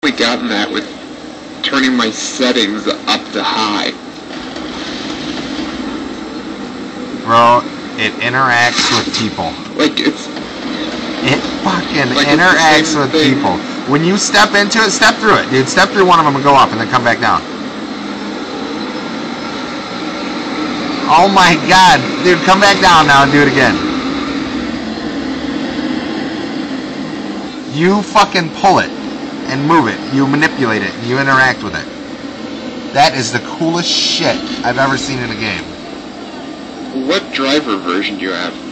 We gotten that with turning my settings up to high. Bro, it interacts with people. Like it's. It fucking Like interacts with thing. people. When you step into it, step through it, dude. Step through one of them and go up, and then come back down. Oh my god, dude, come back down now and do it again. You fucking pull it and move it. You manipulate it and you interact with it. That is the coolest shit I've ever seen in a game. What driver version do you have?